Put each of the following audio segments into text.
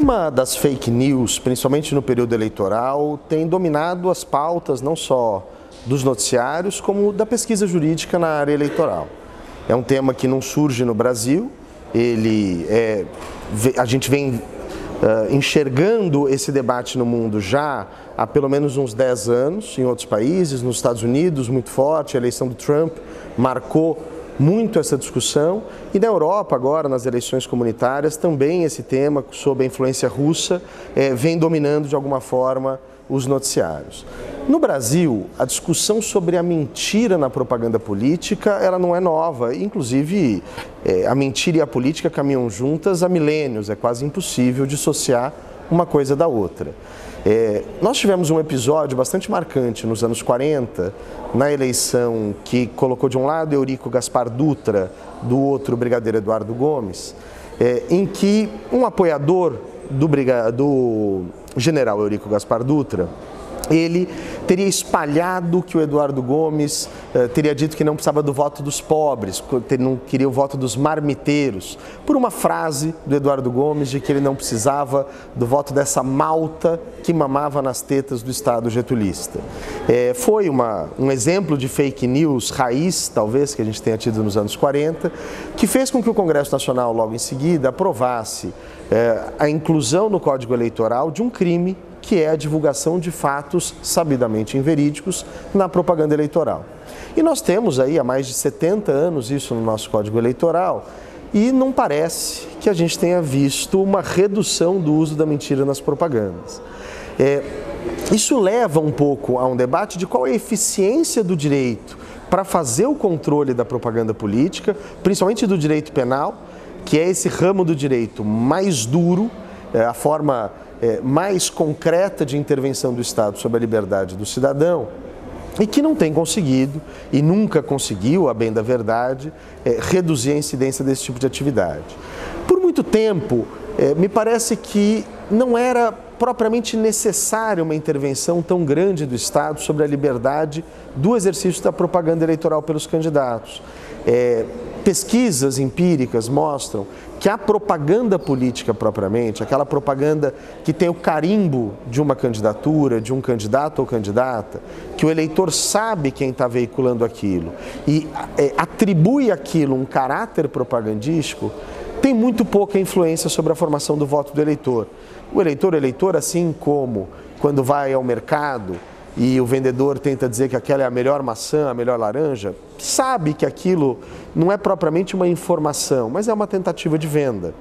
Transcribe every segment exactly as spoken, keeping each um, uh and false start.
tema das fake news, principalmente no período eleitoral, tem dominado as pautas não só dos noticiários, como da pesquisa jurídica na área eleitoral. É um tema que não surge no Brasil, ele é, a gente vem uh, enxergando esse debate no mundo já há pelo menos uns dez anos, em outros países, nos Estados Unidos, muito forte, a eleição do Trump marcou muito essa discussão, e na Europa agora, nas eleições comunitárias, também esse tema, sob a influência russa, é, vem dominando de alguma forma os noticiários. No Brasil, a discussão sobre a mentira na propaganda política, ela não é nova, inclusive é, a mentira e a política caminham juntas há milênios, é quase impossível dissociar uma coisa da outra. É, nós tivemos um episódio bastante marcante nos anos quarenta, na eleição que colocou de um lado Eurico Gaspar Dutra, do outro o brigadeiro Eduardo Gomes, é, em que um apoiador do, briga, do general Eurico Gaspar Dutra, ele teria espalhado que o Eduardo Gomes eh, teria dito que não precisava do voto dos pobres, que não queria o voto dos marmiteiros, por uma frase do Eduardo Gomes de que ele não precisava do voto dessa malta que mamava nas tetas do Estado getulista. Eh, foi uma, um exemplo de fake news raiz, talvez, que a gente tenha tido nos anos quarenta, que fez com que o Congresso Nacional, logo em seguida, aprovasse eh, a inclusão no Código Eleitoral de um crime que é a divulgação de fatos sabidamente inverídicos na propaganda eleitoral. E nós temos aí há mais de setenta anos isso no nosso Código Eleitoral e não parece que a gente tenha visto uma redução do uso da mentira nas propagandas. É, isso leva um pouco a um debate de qual é a eficiência do direito para fazer o controle da propaganda política, principalmente do direito penal, que é esse ramo do direito mais duro, é, a forma É, mais concreta de intervenção do Estado sobre a liberdade do cidadão e que não tem conseguido e nunca conseguiu, a bem da verdade, é, reduzir a incidência desse tipo de atividade. Por muito tempo, é, me parece que não era propriamente necessária uma intervenção tão grande do Estado sobre a liberdade do exercício da propaganda eleitoral pelos candidatos. É, pesquisas empíricas mostram que a propaganda política propriamente, aquela propaganda que tem o carimbo de uma candidatura, de um candidato ou candidata, que o eleitor sabe quem está veiculando aquilo e é, atribui aquilo um caráter propagandístico, tem muito pouca influência sobre a formação do voto do eleitor. O eleitor, o eleitor, assim como quando vai ao mercado e o vendedor tenta dizer que aquela é a melhor maçã, a melhor laranja, sabe que aquilo não é propriamente uma informação, mas é uma tentativa de venda.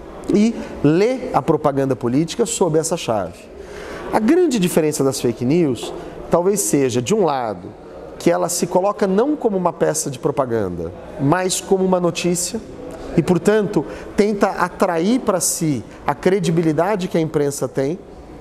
E lê a propaganda política sob essa chave. A grande diferença das fake news talvez seja, de um lado, que ela se coloca não como uma peça de propaganda, mas como uma notícia e, portanto, tenta atrair para si a credibilidade que a imprensa tem.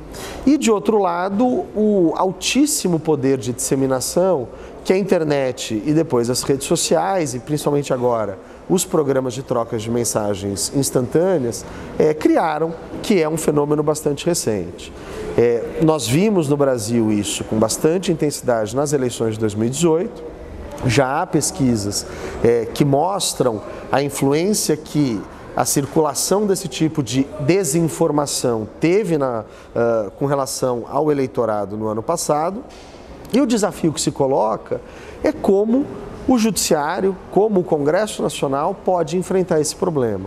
E, de outro lado, o altíssimo poder de disseminação que a internet e depois as redes sociais, e principalmente agora os programas de trocas de mensagens instantâneas, é, criaram, que é um fenômeno bastante recente. É, nós vimos no Brasil isso com bastante intensidade nas eleições de dois mil e dezoito, já há pesquisas é, que mostram a influência que a circulação desse tipo de desinformação teve na, uh, com relação ao eleitorado no ano passado. E o desafio que se coloca é como o Judiciário, como o Congresso Nacional pode enfrentar esse problema.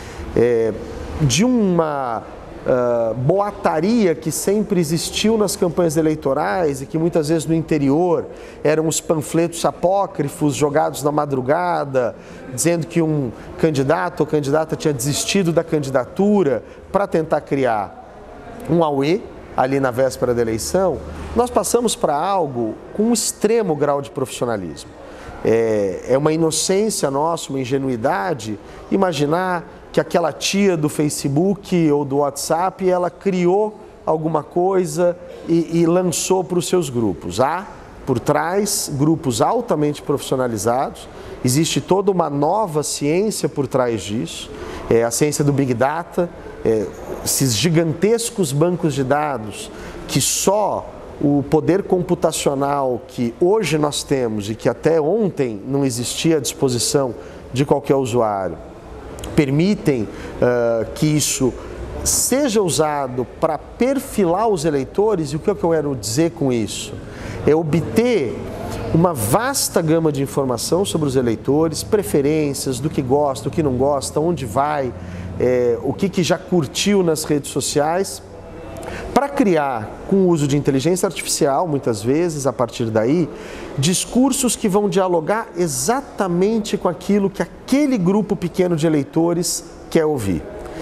É, de uma uh, boataria que sempre existiu nas campanhas eleitorais e que muitas vezes no interior eram os panfletos apócrifos jogados na madrugada, dizendo que um candidato ou candidata tinha desistido da candidatura para tentar criar um auê ali na véspera da eleição, nós passamos para algo com um extremo grau de profissionalismo. É, é uma inocência nossa, uma ingenuidade, imaginar que aquela tia do Facebook ou do WhatsApp, ela criou alguma coisa e, e lançou para os seus grupos. Há, por trás, grupos altamente profissionalizados, existe toda uma nova ciência por trás disso, é a ciência do Big Data, é, esses gigantescos bancos de dados que só o poder computacional que hoje nós temos e que até ontem não existia à disposição de qualquer usuário, permitem uh, que isso seja usado para perfilar os eleitores. E o que eu quero dizer com isso? É obter uma vasta gama de informação sobre os eleitores, preferências, do que gosta, do que não gosta, onde vai, é, o que, que já curtiu nas redes sociais, para criar, com o uso de inteligência artificial, muitas vezes, a partir daí, discursos que vão dialogar exatamente com aquilo que aquele grupo pequeno de eleitores quer ouvir.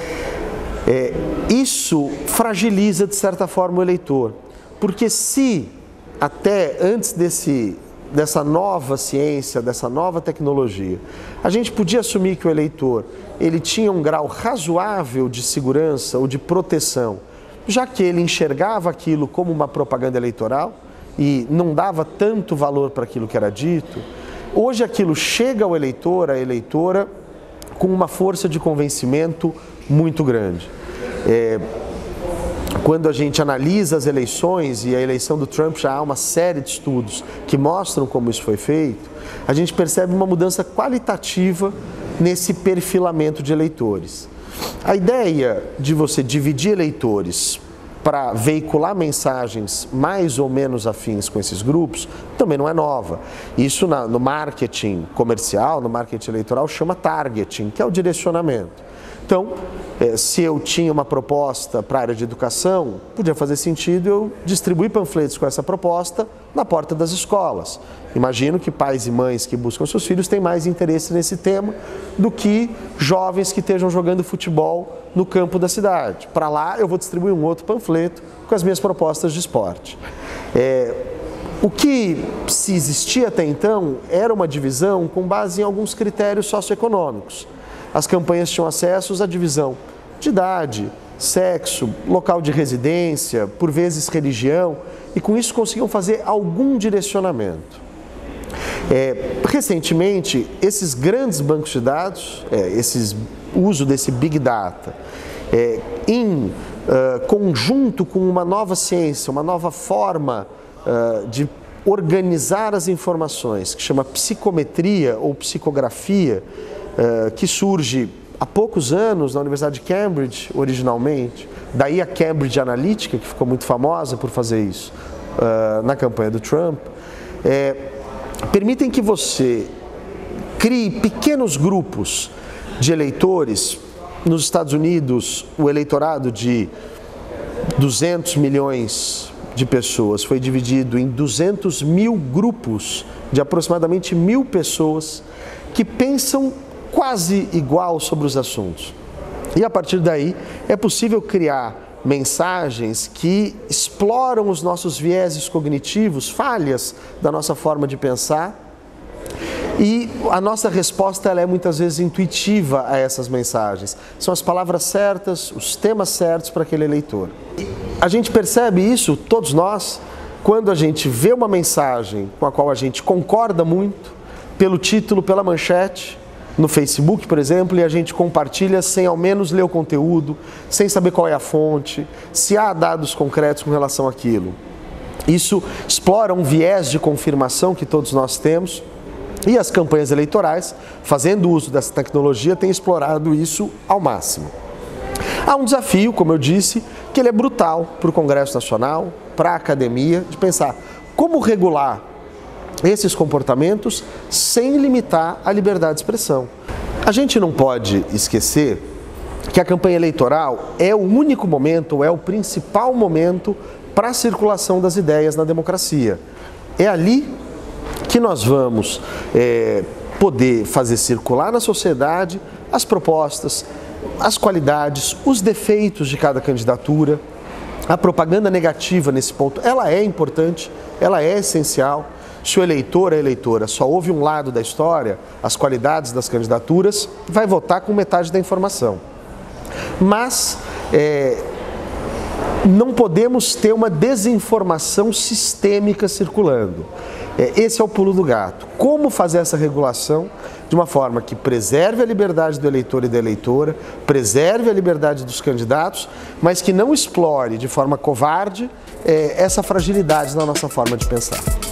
É, isso fragiliza, de certa forma, o eleitor, porque se até antes desse, dessa nova ciência, dessa nova tecnologia, a gente podia assumir que o eleitor ele tinha um grau razoável de segurança ou de proteção, já que ele enxergava aquilo como uma propaganda eleitoral e não dava tanto valor para aquilo que era dito, hoje aquilo chega ao eleitor, à eleitora, com uma força de convencimento muito grande. É, quando a gente analisa as eleições, e a eleição do Trump já há uma série de estudos que mostram como isso foi feito, a gente percebe uma mudança qualitativa nesse perfilamento de eleitores. A ideia de você dividir eleitores para veicular mensagens mais ou menos afins com esses grupos também não é nova. Isso na, no marketing comercial, no marketing eleitoral, chama targeting, que é o direcionamento. Então, se eu tinha uma proposta para a área de educação, podia fazer sentido eu distribuir panfletos com essa proposta na porta das escolas. Imagino que pais e mães que buscam seus filhos têm mais interesse nesse tema do que jovens que estejam jogando futebol no campo da cidade. Para lá eu vou distribuir um outro panfleto com as minhas propostas de esporte. É, o que se existia até então era uma divisão com base em alguns critérios socioeconômicos. As campanhas tinham acesso à divisão de idade, sexo, local de residência, por vezes religião, e com isso conseguiam fazer algum direcionamento. É, recentemente, esses grandes bancos de dados, é, esses, o uso desse Big Data, é, em uh, conjunto com uma nova ciência, uma nova forma uh, de organizar as informações, que chama psicometria ou psicografia, uh, que surge há poucos anos na Universidade de Cambridge, originalmente, daí a Cambridge Analytica, que ficou muito famosa por fazer isso uh, na campanha do Trump, é, permitem que você crie pequenos grupos de eleitores. Nos Estados Unidos, o eleitorado de duzentos milhões de pessoas foi dividido em duzentos mil grupos de aproximadamente mil pessoas que pensam quase igual sobre os assuntos. E a partir daí é possível criar mensagens que exploram os nossos vieses cognitivos, falhas da nossa forma de pensar, e a nossa resposta ela é muitas vezes intuitiva a essas mensagens. São as palavras certas, os temas certos para aquele eleitor. E a gente percebe isso, todos nós, quando a gente vê uma mensagem com a qual a gente concorda muito, pelo título, pela manchete, no Facebook, por exemplo, e a gente compartilha sem ao menos ler o conteúdo, sem saber qual é a fonte, se há dados concretos com relação àquilo. Isso explora um viés de confirmação que todos nós temos, e as campanhas eleitorais, fazendo uso dessa tecnologia, têm explorado isso ao máximo. Há um desafio, como eu disse, que ele é brutal para o Congresso Nacional, para a academia, de pensar como regular esses comportamentos sem limitar a liberdade de expressão. A gente não pode esquecer que a campanha eleitoral é o único momento, é o principal momento para a circulação das ideias na democracia. É ali que nós vamos é, poder fazer circular na sociedade as propostas, as qualidades, os defeitos de cada candidatura. A propaganda negativa nesse ponto, ela é importante, ela é essencial. Se o eleitor, a eleitora, só ouve um lado da história, as qualidades das candidaturas, vai votar com metade da informação. Mas é, não podemos ter uma desinformação sistêmica circulando. É, esse é o pulo do gato. Como fazer essa regulação de uma forma que preserve a liberdade do eleitor e da eleitora, preserve a liberdade dos candidatos, mas que não explore de forma covarde é, essa fragilidade na nossa forma de pensar.